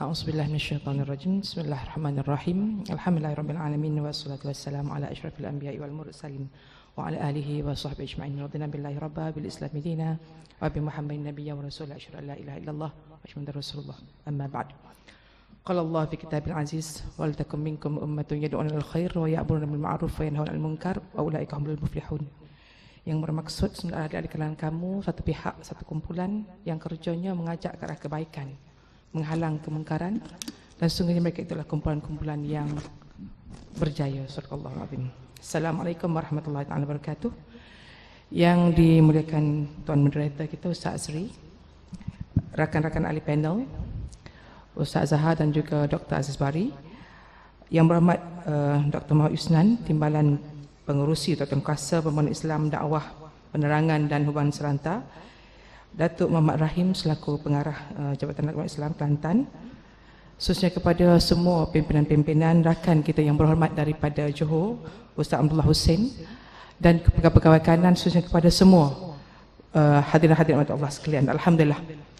A'udzubillahi minasyaitonirrajim. Bismillahirrahmanirrahim. Alhamdulillahirabbil alamin wassalatu wassalamu ala asyrafil anbiya'i wal mursalin wa ala alihi wa sahbihi ajma'in. Radina billahi rabba bil islami dina wa bi Muhammadin nabiyya wa rasula asyhadu an la ilaha illallah wa asyhadu anna rasulullah. Amma ba'd. Qala Allah fi kitabil aziz wal takum minkum ummatun yad'una ilal khair wa ya'muruna bil ma'ruf wa yanhauna 'anil munkar wa ulaika humul muflihun. Yang bermaksud sebenarnya ada di kalangan kamu satu pihak, satu kumpulan yang kerjanya mengajak ke arah kebaikan, menghalang kemungkaran, dan sesungguhnya mereka itulah kumpulan-kumpulan yang berjaya. Subhanallahu alazim. Assalamualaikum warahmatullahi wabarakatuh. Yang dimuliakan Tuan Moderator kita Ustaz Azri, rakan-rakan ahli panel, Ustaz Zahar dan juga Dr. Aziz Bari, yang berhormat Dr. Muhammad Yusnan, Timbalan Pengurusi atau Kuasa Pembangunan Islam, Dakwah, Penerangan dan Hubungan Seranta, Datuk Muhammad Rahim selaku pengarah Jabatan Agama Islam Kelantan, khususnya kepada semua pimpinan-pimpinan rakan kita yang berhormat daripada Johor, Ustaz Abdullah Hussein, dan pegawai-pegawai kanan, khususnya kepada semua hadirin-hadirin Allah sekalian. Alhamdulillah,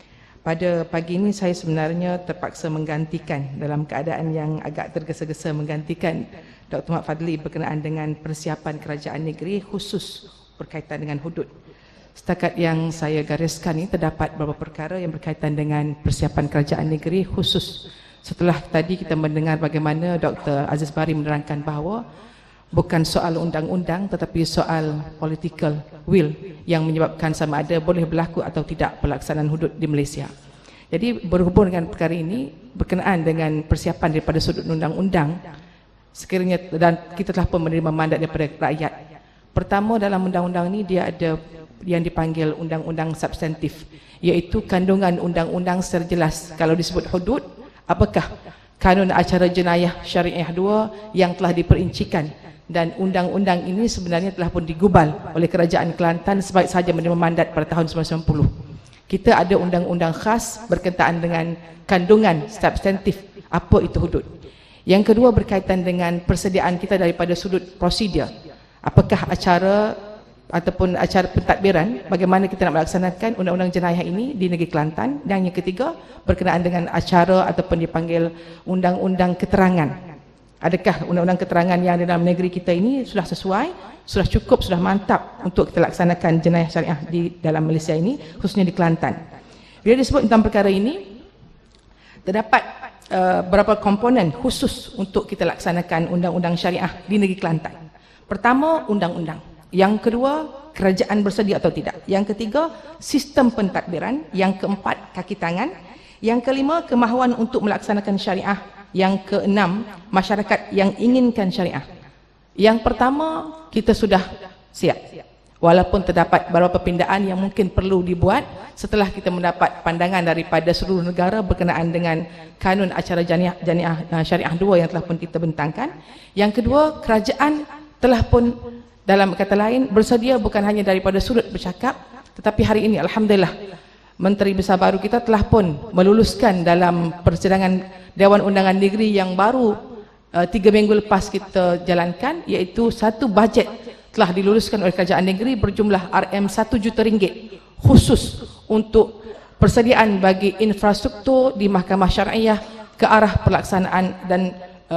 pada pagi ini saya sebenarnya terpaksa menggantikan dalam keadaan yang agak tergesa-gesa menggantikan Dr. Muhammad Fadli berkenaan dengan persiapan kerajaan negeri khusus berkaitan dengan hudud. Setakat yang saya gariskan ini terdapat beberapa perkara yang berkaitan dengan persiapan kerajaan negeri khusus. Setelah tadi kita mendengar bagaimana Dr. Aziz Bari menerangkan bahawa bukan soal undang-undang tetapi soal political will yang menyebabkan sama ada boleh berlaku atau tidak pelaksanaan hudud di Malaysia. Jadi berhubung dengan perkara ini berkenaan dengan persiapan daripada sudut undang-undang, sekiranya dan kita telah pun menerima mandat daripada rakyat. Pertama, dalam undang-undang ini dia ada yang dipanggil undang-undang substantif, iaitu kandungan undang-undang secara jelas. Kalau disebut hudud, apakah kanun acara jenayah syariah 2 yang telah diperincikan, dan undang-undang ini sebenarnya telah pun digubal oleh Kerajaan Kelantan sebaik sahaja menerima mandat pada tahun 1990. Kita ada undang-undang khas berkenaan dengan kandungan substantif apa itu hudud. Yang kedua berkaitan dengan persediaan kita daripada sudut prosedur. Apakah acara ataupun acara pentadbiran, bagaimana kita nak melaksanakan undang-undang jenayah ini di negeri Kelantan. Dan yang ketiga berkenaan dengan acara ataupun dipanggil undang-undang keterangan. Adakah undang-undang keterangan yang ada dalam negeri kita ini sudah sesuai, sudah cukup, sudah mantap untuk kita laksanakan jenayah syariah di dalam Malaysia ini, khususnya di Kelantan. Bila disebut tentang perkara ini, terdapat beberapa komponen khusus untuk kita laksanakan undang-undang syariah di negeri Kelantan. Pertama, undang-undang. Yang kedua, kerajaan bersedia atau tidak. Yang ketiga, sistem pentadbiran. Yang keempat, kaki tangan. Yang kelima, kemahuan untuk melaksanakan syariah. Yang keenam, masyarakat yang inginkan syariah. Yang pertama, kita sudah siap. Walaupun terdapat beberapa pindaan yang mungkin perlu dibuat setelah kita mendapat pandangan daripada seluruh negara berkenaan dengan kanun acara jenayah syariah 2 yang telah pun kita bentangkan. Yang kedua, kerajaan telah pun dalam kata lain bersedia bukan hanya daripada sudut bercakap, tetapi hari ini alhamdulillah Menteri Besar baru kita telah pun meluluskan dalam persidangan Dewan Undangan Negeri yang baru 3 minggu lepas kita jalankan, iaitu satu bajet telah diluluskan oleh Kerajaan Negeri berjumlah RM1 juta ringgit khusus untuk persediaan bagi infrastruktur di Mahkamah Syariah ke arah pelaksanaan dan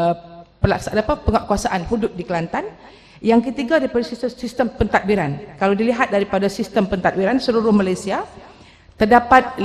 penguatkuasaan hudud di Kelantan. Yang ketiga daripada sistem pentadbiran. Kalau dilihat daripada sistem pentadbiran seluruh Malaysia, terdapat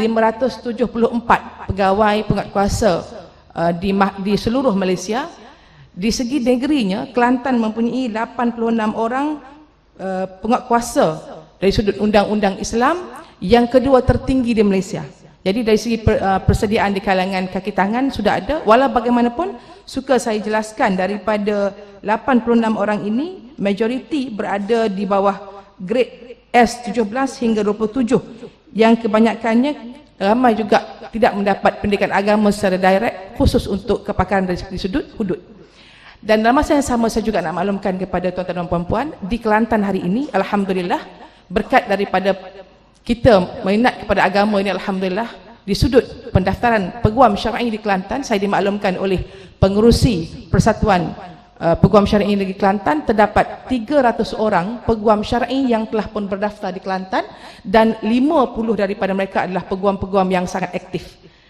574 pegawai penguatkuasa di seluruh Malaysia. Di segi negerinya, Kelantan mempunyai 86 orang penguatkuasa dari sudut undang-undang Islam, yang kedua tertinggi di Malaysia. Jadi dari segi persediaan di kalangan kaki tangan sudah ada. Walau bagaimanapun, suka saya jelaskan daripada 86 orang ini, majoriti berada di bawah grade S17 hingga 27, yang kebanyakannya ramai juga tidak mendapat pendidikan agama secara direct khusus untuk kepakaran dari sudut hudud. Dan dalam masa yang sama saya juga nak maklumkan kepada tuan-tuan dan puan-puan, di Kelantan hari ini alhamdulillah, berkat daripada kita minat kepada agama ini, alhamdulillah, di sudut pendaftaran peguam syar'i di Kelantan, saya dimaklumkan oleh pengerusi Persatuan Peguam Syar'i Negeri Kelantan, terdapat 300 orang peguam syar'i yang telah pun berdaftar di Kelantan, dan 50 daripada mereka adalah peguam-peguam yang sangat aktif.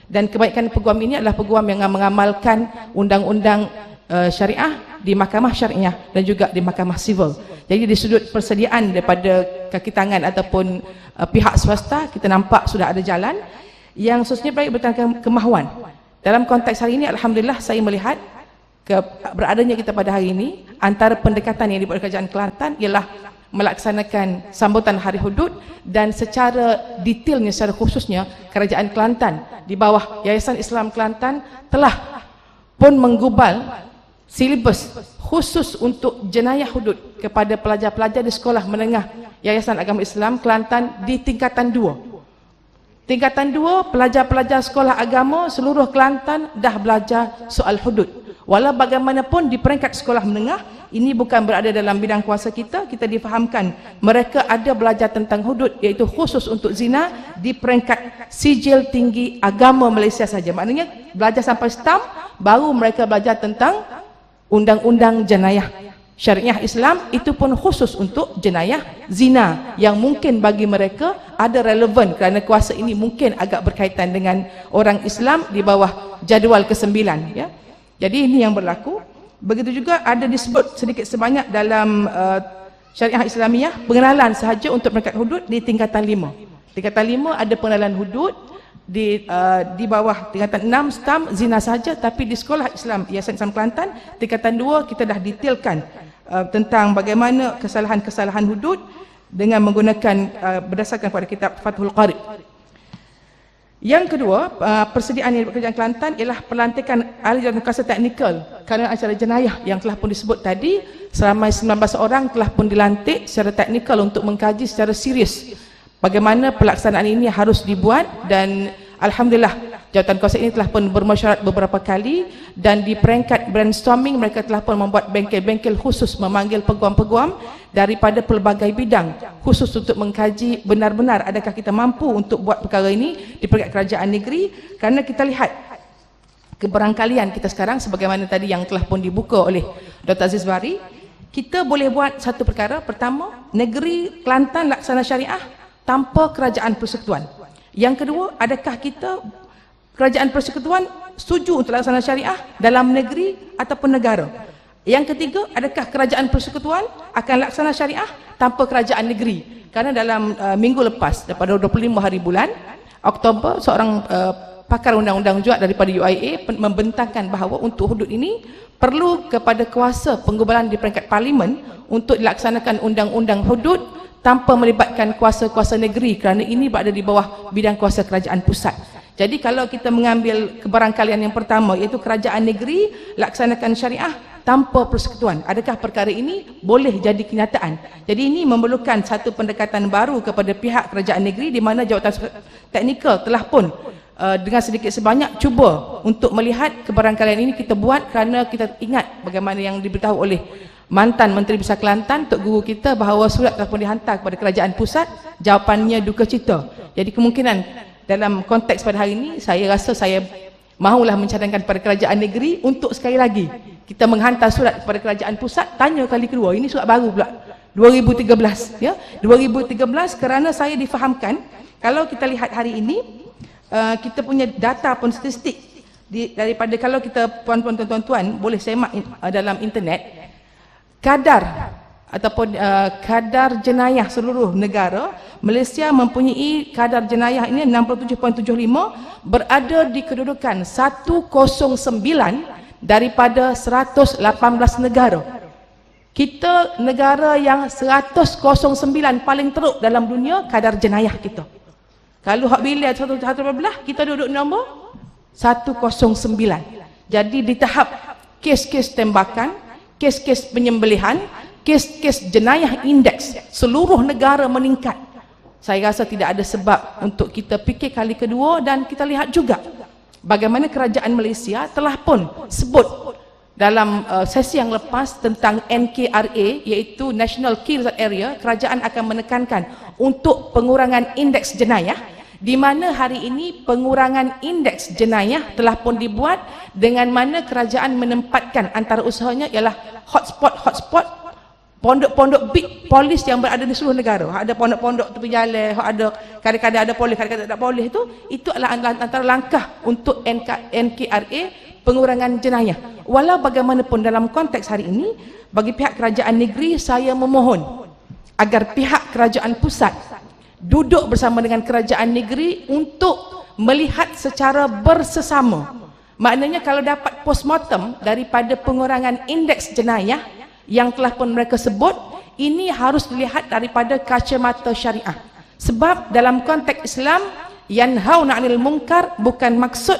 Dan kebanyakan peguam ini adalah peguam yang mengamalkan undang-undang syariah di mahkamah syariah dan juga di mahkamah sivil. Jadi di sudut persediaan daripada kaki tangan ataupun pihak swasta, kita nampak sudah ada jalan yang sesungguhnya baik berdasarkan kemahuan. Dalam konteks hari ini, alhamdulillah saya melihat beradanya kita pada hari ini, antara pendekatan yang dibuat oleh Kerajaan Kelantan ialah melaksanakan sambutan Hari Hudud, dan secara detailnya, secara khususnya Kerajaan Kelantan di bawah Yayasan Islam Kelantan telah pun menggubal silibus khusus untuk jenayah hudud kepada pelajar-pelajar di sekolah menengah Yayasan Agama Islam Kelantan di tingkatan 2. Tingkatan 2, pelajar-pelajar sekolah agama seluruh Kelantan dah belajar soal hudud. Walau bagaimanapun di peringkat sekolah menengah, ini bukan berada dalam bidang kuasa kita difahamkan mereka ada belajar tentang hudud, iaitu khusus untuk zina di peringkat sijil tinggi agama Malaysia saja. Maknanya belajar sampai STAM, baru mereka belajar tentang undang-undang jenayah syariah Islam, itu pun khusus untuk jenayah zina yang mungkin bagi mereka ada relevan kerana kuasa ini mungkin agak berkaitan dengan orang Islam di bawah jadual ke-9, ya. Jadi ini yang berlaku. Begitu juga ada disebut sedikit sebanyak dalam syariah Islamiah pengenalan sahaja untuk peringkat hudud di tingkatan 5. Tingkatan 5 ada pengenalan hudud, di bawah tingkatan 6 STAM zina sahaja, tapi di sekolah Islam Yayasan Islam Kelantan tingkatan 2 kita dah detailkan tentang bagaimana kesalahan-kesalahan hudud dengan menggunakan berdasarkan pada kitab Fathul Qarib. Yang kedua, persediaan yang Kerajaan Kelantan ialah pelantikan ahli dan kuasa teknikal kerana acara jenayah yang telah pun disebut tadi. Seramai 19 orang telah pun dilantik secara teknikal untuk mengkaji secara serius bagaimana pelaksanaan ini harus dibuat, dan alhamdulillah jawatan kuasa ini telah pun bermesyuarat beberapa kali, dan di peringkat brainstorming mereka telah pun membuat bengkel-bengkel khusus memanggil peguam-peguam daripada pelbagai bidang khusus untuk mengkaji benar-benar adakah kita mampu untuk buat perkara ini di peringkat kerajaan negeri. Kerana kita lihat keberangkalian kita sekarang sebagaimana tadi yang telah pun dibuka oleh Dr. Aziz Bari, kita boleh buat satu perkara. Pertama, negeri Kelantan laksana syariah tanpa kerajaan persekutuan. Yang kedua, adakah kita kerajaan persekutuan setuju untuk laksana syariah dalam negeri ataupun negara? Yang ketiga, adakah kerajaan persekutuan akan laksana syariah tanpa kerajaan negeri? Kerana dalam minggu lepas, daripada 25 hari bulan Oktober, seorang pakar undang-undang juga daripada UIA membentangkan bahawa untuk hudud ini perlu kepada kuasa penggubalan di peringkat parlimen untuk dilaksanakan undang-undang hudud tanpa melibatkan kuasa-kuasa negeri, kerana ini berada di bawah bidang kuasa kerajaan pusat. Jadi kalau kita mengambil keberangkalian yang pertama, iaitu kerajaan negeri laksanakan syariah tanpa persekutuan, adakah perkara ini boleh jadi kenyataan? Jadi ini memerlukan satu pendekatan baru kepada pihak kerajaan negeri, di mana jawatan teknikal telah pun dengan sedikit sebanyak cuba untuk melihat keberangkalian ini kita buat, kerana kita ingat bagaimana yang diberitahu oleh mantan Menteri Besar Kelantan, Tok Guru kita, bahawa surat telah pun dihantar kepada kerajaan pusat, jawapannya duka cita. Jadi kemungkinan dalam konteks pada hari ini, saya rasa saya mahulah mencadangkan kepada kerajaan negeri untuk sekali lagi kita menghantar surat kepada kerajaan pusat, tanya kali kedua. Ini surat baru pula 2013, ya, 2013, kerana saya difahamkan kalau kita lihat hari ini kita punya data pun statistik daripada, kalau kita puan-puan tuan-tuan boleh semak dalam internet, kadar ataupun kadar jenayah seluruh negara, Malaysia mempunyai kadar jenayah ini 67.75, berada di kedudukan 109 daripada 118 negara. Kita negara yang 109 paling teruk dalam dunia kadar jenayah kita. Kalau hak bila 112, kita duduk nombor 109. Jadi di tahap kes-kes tembakan, kes-kes penyembelihan, kes-kes jenayah indeks seluruh negara meningkat. Saya rasa tidak ada sebab untuk kita fikir kali kedua, dan kita lihat juga bagaimana kerajaan Malaysia telah pun sebut dalam sesi yang lepas tentang NKRA, iaitu National Key Result Area. Kerajaan akan menekankan untuk pengurangan indeks jenayah, di mana hari ini pengurangan indeks jenayah telah pun dibuat, dengan mana kerajaan menempatkan antara usahanya ialah hotspot pondok-pondok big polis yang berada di seluruh negara. Ada pondok-pondok tepi jalan, ada kadang-kadang ada polis, kadang-kadang tak polis itu adalah antara langkah untuk NKRA pengurangan jenayah. Walau bagaimanapun dalam konteks hari ini, bagi pihak kerajaan negeri saya memohon agar pihak kerajaan pusat duduk bersama dengan kerajaan negeri untuk melihat secara bersesama. Maknanya kalau dapat postmortem daripada pengurangan indeks jenayah yang telah pun mereka sebut, ini harus dilihat daripada kacamata syariah. Sebab dalam konteks Islam, yanhauna 'anil munkar bukan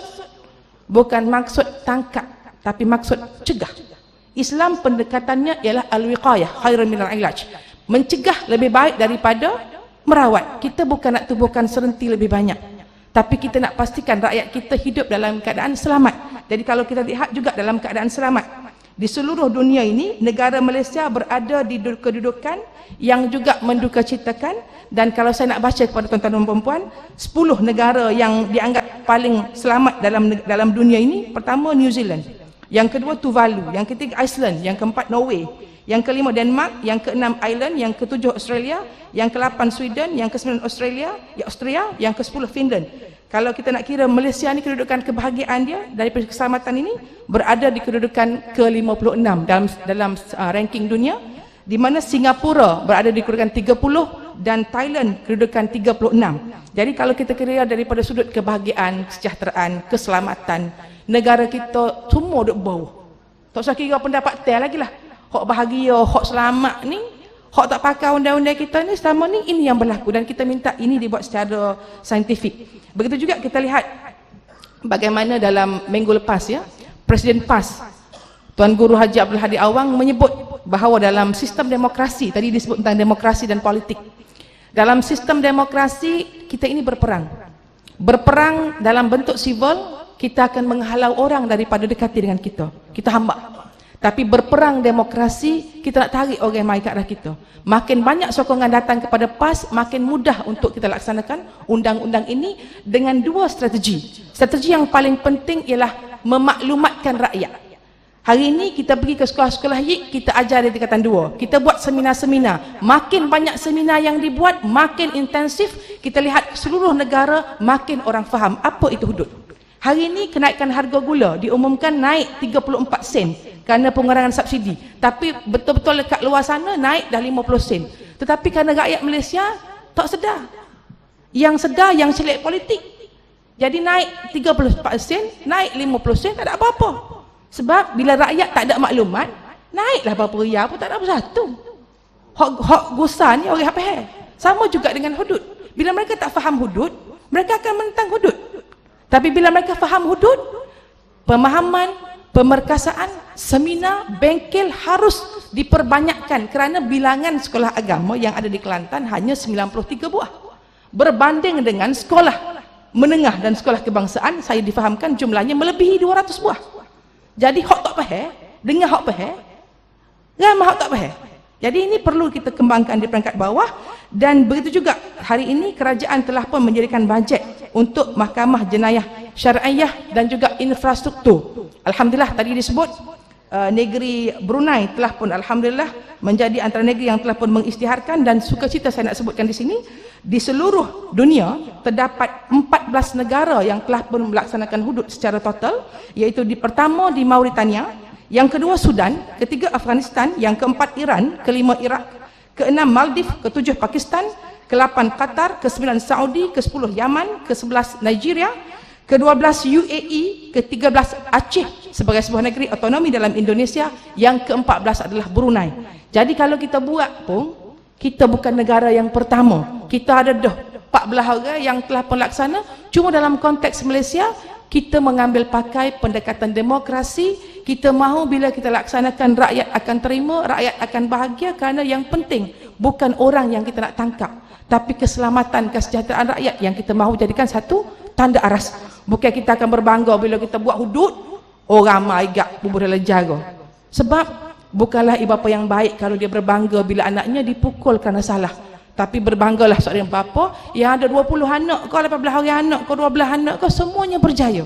maksud tangkap, tapi maksud cegah. Islam pendekatannya ialah al-wiqayah khairun minal ilaj. Mencegah lebih baik daripada merawat. Kita bukan nak tubuhkan serenti lebih banyak, tapi kita nak pastikan rakyat kita hidup dalam keadaan selamat. Jadi kalau kita lihat juga dalam keadaan selamat, di seluruh dunia ini, negara Malaysia berada di kedudukan yang juga mendukacitakan. Dan kalau saya nak baca kepada tuan-tuan dan puan-puan, 10 negara yang dianggap paling selamat dalam dunia ini. Pertama New Zealand, yang kedua Tuvalu, yang ketiga Iceland, yang keempat Norway, yang kelima Denmark, yang keenam Ireland, yang ketujuh Australia, yang ke-8 Sweden, yang ke-9 Austria, yang ke-10 Finland. Kalau kita nak kira Malaysia ni kedudukan kebahagiaan dia daripada keselamatan ini berada di kedudukan ke-56 dalam ranking dunia, di mana Singapura berada di kedudukan 30 dan Thailand kedudukan 36. Jadi kalau kita kira daripada sudut kebahagiaan, kesejahteraan, keselamatan, negara kita semua duduk bawah. Tak usah kira pendapat lagi lah. Hak bahagia, hak selamat ni, hak tak pakai undang-undang kita ni selama ni, ini yang berlaku, dan kita minta ini dibuat secara saintifik. Begitu juga kita lihat bagaimana dalam minggu lepas ya, Presiden PAS Tuan Guru Haji Abdul Hadi Awang menyebut bahawa dalam sistem demokrasi, tadi disebut tentang demokrasi dan politik. Dalam sistem demokrasi kita ini berperang dalam bentuk sivil. Kita akan menghalau orang daripada dekati dengan kita hamba. Tapi berperang demokrasi, kita nak tarik orang yang mai ke arah kita. Makin banyak sokongan datang kepada PAS, makin mudah untuk kita laksanakan undang-undang ini dengan dua strategi. Strategi yang paling penting ialah memaklumatkan rakyat. Hari ini kita pergi ke sekolah-sekolah YIK, kita ajar di tingkatan 2. Kita buat seminar-seminar. Makin banyak seminar yang dibuat, makin intensif. Kita lihat seluruh negara, makin orang faham apa itu hudud. Hari ini kenaikan harga gula diumumkan naik 34 sen kerana pengurangan subsidi. Tapi betul-betul dekat luar sana naik dah 50 sen. Tetapi kerana rakyat Malaysia tak sedar. Yang sedar yang selit politik. Jadi naik 34 sen, naik 50 sen, tak ada apa-apa. Sebab bila rakyat tak ada maklumat, naiklah berapa riyal pun tak ada apa-satu. Hak gusa ni orang apa? Sama juga dengan hudud. Bila mereka tak faham hudud, mereka akan menentang hudud. Tapi bila mereka faham hudud, pemahaman, pemerkasaan, seminar, bengkel harus diperbanyakkan kerana bilangan sekolah agama yang ada di Kelantan hanya 93 buah. Berbanding dengan sekolah menengah dan sekolah kebangsaan, saya difahamkan jumlahnya melebihi 200 buah. Jadi hak tak faham, dengar hak faham, ramai hak tak faham. Jadi ini perlu kita kembangkan di peringkat bawah. Dan begitu juga hari ini kerajaan telah pun menjadikan bajet untuk mahkamah jenayah syariah dan juga infrastruktur. Alhamdulillah tadi disebut negeri Brunei telah pun alhamdulillah menjadi antara negeri yang telah pun mengisytiharkan, dan sukacita saya nak sebutkan di sini, di seluruh dunia terdapat 14 negara yang telah pun melaksanakan hudud secara total, iaitu pertama di Mauritania, yang kedua Sudan, ketiga Afghanistan, yang keempat Iran, kelima Iraq, keenam Maldives, ketujuh Pakistan, ke-8 Qatar, ke-9 Saudi, ke-10 Yaman, ke-11 Nigeria, ke-12 UAE, ke-13 Aceh sebagai sebuah negeri otonomi dalam Indonesia, yang ke-14 adalah Brunei. Jadi kalau kita buat pun, kita bukan negara yang pertama. Kita ada dah 14 orang yang telah pun laksana. Cuma dalam konteks Malaysia, kita mengambil pakai pendekatan demokrasi. Kita mahu bila kita laksanakan, rakyat akan terima, rakyat akan bahagia, kerana yang penting bukan orang yang kita nak tangkap, tapi keselamatan, kesejahteraan rakyat yang kita mahu jadikan satu tanda aras. Bukan kita akan berbangga bila kita buat hudud, orang ramai gak bubur dalam jaga. Sebab bukanlah ibu bapa yang baik kalau dia berbangga bila anaknya dipukul kerana salah. Tapi berbanggalah seorang bapa yang ada 20 anak ke, 18 orang anak ke, 12 anak ke, semuanya berjaya.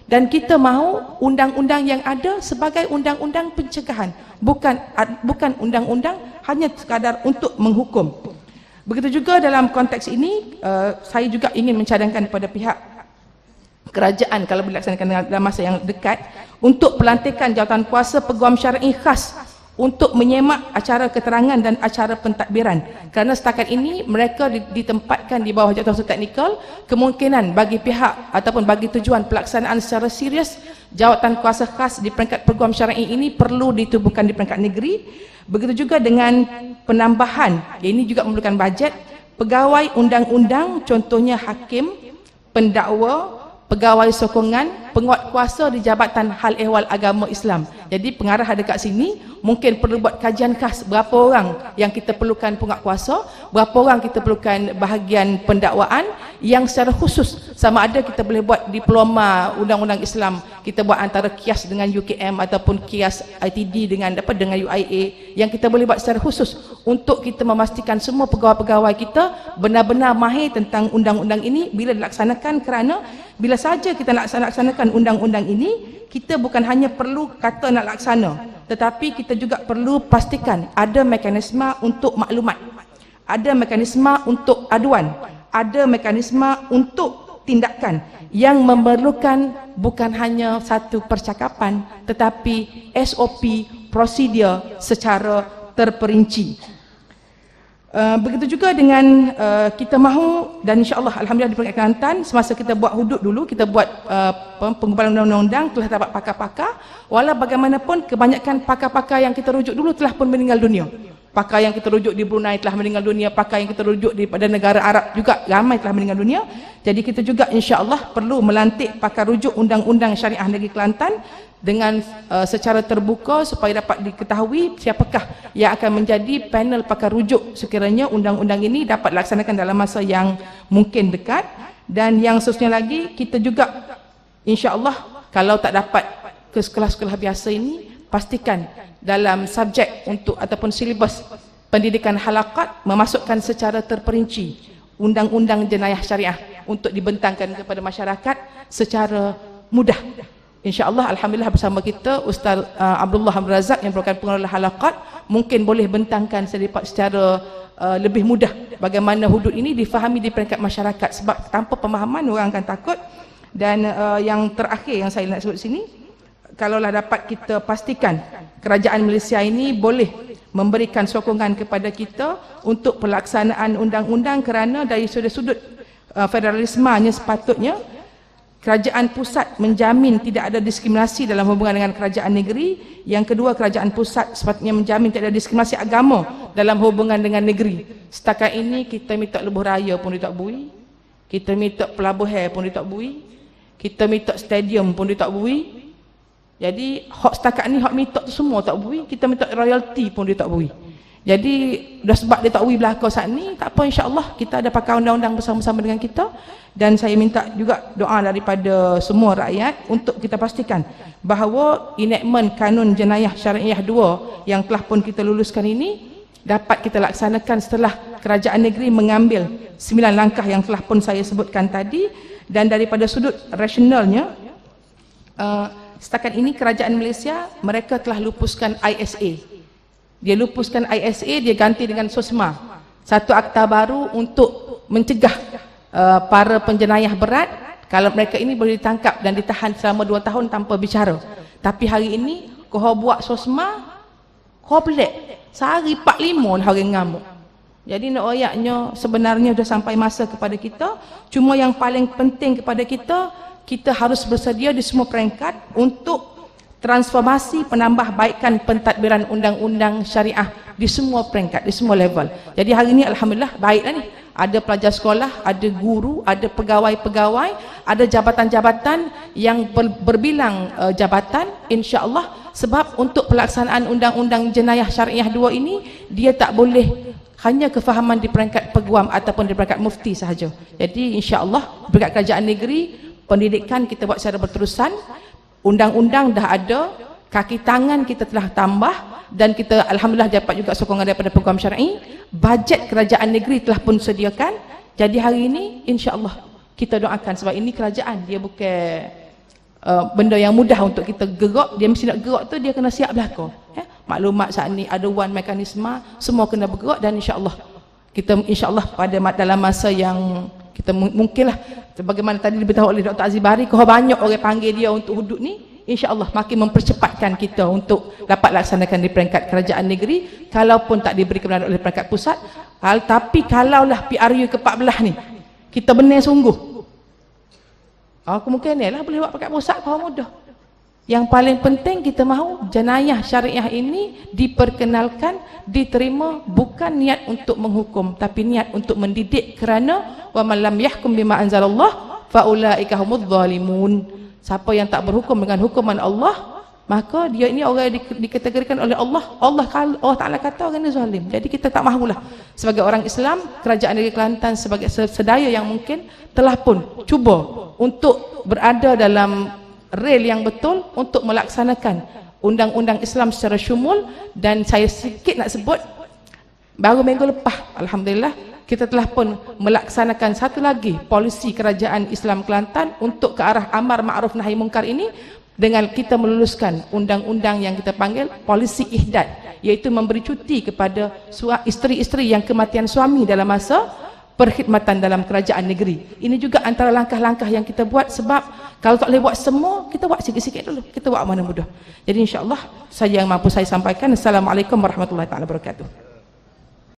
Dan kita mahu undang-undang yang ada sebagai undang-undang pencegahan, bukan undang-undang hanya sekadar untuk menghukum. Begitu juga dalam konteks ini, saya juga ingin mencadangkan kepada pihak kerajaan kalau dilaksanakan dalam masa yang dekat untuk pelantikan jawatan kuasa peguam syar'i khas untuk menyemak acara keterangan dan acara pentadbiran, kerana setakat ini mereka ditempatkan di bawah jawatan teknikal. Kemungkinan bagi pihak ataupun bagi tujuan pelaksanaan secara serius jawatan kuasa khas di peringkat peguam syar'i ini perlu ditubuhkan di peringkat negeri. Begitu juga dengan penambahan, ini juga memerlukan bajet, pegawai undang-undang, contohnya hakim, pendakwa, pegawai sokongan, penguat kuasa di Jabatan Hal Ehwal Agama Islam. Jadi pengarah ada kat sini, mungkin perlu buat kajian khas berapa orang yang kita perlukan penguat kuasa, berapa orang kita perlukan bahagian pendakwaan yang secara khusus, sama ada kita boleh buat diploma undang-undang Islam, kita buat antara KIAS dengan UKM ataupun KIAS ITD dengan UIA, yang kita boleh buat secara khusus untuk kita memastikan semua pegawai-pegawai kita benar-benar mahir tentang undang-undang ini bila dilaksanakan. Kerana bila saja kita laksanakan undang-undang ini, kita bukan hanya perlu kata nak laksana, tetapi kita juga perlu pastikan ada mekanisme untuk maklumat, ada mekanisme untuk aduan, ada mekanisme untuk tindakan yang memerlukan bukan hanya satu percakapan, tetapi SOP, prosedur secara terperinci. Begitu juga dengan kita mahu, dan insyaAllah Alhamdulillah di peringkat Kelantan, semasa kita buat hudud dulu, kita buat penggubaran undang-undang, telah dapat pakar-pakar. Walau bagaimanapun kebanyakan pakar-pakar yang kita rujuk dulu telah pun meninggal dunia. Pakar yang kita rujuk di Brunei telah meninggal dunia, pakar yang kita rujuk pada negara Arab juga ramai telah meninggal dunia. Jadi kita juga insyaAllah perlu melantik pakar rujuk undang-undang syariah negeri Kelantan dengan secara terbuka supaya dapat diketahui siapakah yang akan menjadi panel pakar rujuk sekiranya undang-undang ini dapat dilaksanakan dalam masa yang mungkin dekat. Dan yang seterusnya lagi, kita juga insya-Allah kalau tak dapat ke sekolah-sekolah biasa ini, pastikan dalam subjek untuk ataupun silibus pendidikan halakat memasukkan secara terperinci undang-undang jenayah syariah untuk dibentangkan kepada masyarakat secara mudah. InsyaAllah Alhamdulillah bersama kita Ustaz Abdullah Abdul Razak yang merupakan pengelola halakat mungkin boleh bentangkan secara lebih mudah bagaimana hudud ini difahami di peringkat masyarakat, sebab tanpa pemahaman orang akan takut. Dan yang terakhir yang saya nak sebut sini, kalaulah dapat kita pastikan kerajaan Malaysia ini boleh memberikan sokongan kepada kita untuk pelaksanaan undang-undang, kerana dari sudut-sudut federalismenya sepatutnya kerajaan pusat menjamin tidak ada diskriminasi dalam hubungan dengan kerajaan negeri. Yang kedua, kerajaan pusat sepatutnya menjamin tidak ada diskriminasi agama dalam hubungan dengan negeri. Setakat ini kita minta lebuh raya pun dia tak bui, kita minta pelabuhan pun dia tak bui, kita minta stadium pun dia tak bui. Jadi hak setakat ni hak minta tu semua tak bui, kita minta royalty pun dia tak bui. Jadi dah sebab dia tak bui belakang saat ni, tak apa, insya-Allah kita ada pakar undang-undang bersama-sama dengan kita. Dan saya minta juga doa daripada semua rakyat untuk kita pastikan bahawa enactment kanun jenayah syariah 2 yang telah pun kita luluskan ini dapat kita laksanakan setelah kerajaan negeri mengambil 9 langkah yang telah pun saya sebutkan tadi. Dan daripada sudut rasionalnya, setakat ini kerajaan Malaysia mereka telah lupuskan ISA. Dia lupuskan ISA, dia ganti dengan SOSMA, satu akta baru untuk mencegah para penjenayah berat kalau mereka ini boleh ditangkap dan ditahan selama 2 tahun tanpa bicara. Tapi hari ini kau buat SOSMA, kau pelik sehari 45 hari ngamuk. Jadi nak ayatnya sebenarnya sudah sampai masa kepada kita. Cuma yang paling penting kepada kita, kita harus bersedia di semua peringkat untuk transformasi penambahbaikan pentadbiran undang-undang syariah di semua peringkat, di semua level. Jadi hari ini Alhamdulillah baiklah ni. Ada pelajar sekolah, ada guru, ada pegawai-pegawai, ada jabatan-jabatan yang berbilang jabatan, insya-Allah. Sebab untuk pelaksanaan undang-undang jenayah syariah 2 ini, dia tak boleh hanya kefahaman di peringkat peguam ataupun di peringkat mufti sahaja. Jadi insya-Allah peringkat kerajaan negeri, pendidikan kita buat secara berterusan, undang-undang dah ada, kaki tangan kita telah tambah, dan kita Alhamdulillah dapat juga sokongan daripada peguam syar'i. Bajet kerajaan negeri telah pun sediakan. Jadi hari ini insya-Allah kita doakan, sebab ini kerajaan, dia bukan benda yang mudah untuk kita gerak. Dia mesti nak gerak tu dia kena siap belaka. Maklumat saat ni ada one mekanisme, semua kena bergerak, dan insya-Allah kita pada dalam masa yang kita mungkinlah, sebagaimana tadi diberitahu oleh Dr. Aziz Bahari, kalau banyak orang panggil dia untuk hudud ni, insya-Allah makin mempercepatkan kita untuk dapat laksanakan di peringkat kerajaan negeri, kalaupun tak diberi kebenaran oleh peringkat pusat. Tapi kalaulah PRU ke-14 ni kita benar sungguh, kemungkinan lah boleh buat peringkat pusat, kalau mudah. Yang paling penting kita mahu jenayah syariah ini diperkenalkan, diterima, bukan niat untuk menghukum, tapi niat untuk mendidik, kerana wa man lam yahkum bima anzalallah fa ulaika humudz zalimun. Siapa yang tak berhukum dengan hukuman Allah, maka dia ini orang yang dikategorikan oleh Allah Ta'ala kata orang ini zalim. Jadi kita tak mahulah sebagai orang Islam, Kerajaan Negeri Kelantan sebagai sedaya yang mungkin telah pun cuba untuk berada dalam rel yang betul untuk melaksanakan undang-undang Islam secara syumul. Dan saya sikit nak sebut, baru minggu lepas alhamdulillah kita telah pun melaksanakan satu lagi polisi Kerajaan Islam Kelantan untuk ke arah amar ma'ruf nahi mungkar ini, dengan kita meluluskan undang-undang yang kita panggil polisi ihdad, iaitu memberi cuti kepada isteri-isteri yang kematian suami dalam masa perkhidmatan dalam kerajaan negeri. Ini juga antara langkah-langkah yang kita buat, sebab kalau tak boleh buat semua, kita buat sikit-sikit dulu, kita buat mana mudah. Jadi insya-Allah saja yang mampu saya sampaikan. Assalamualaikum warahmatullahi wabarakatuh.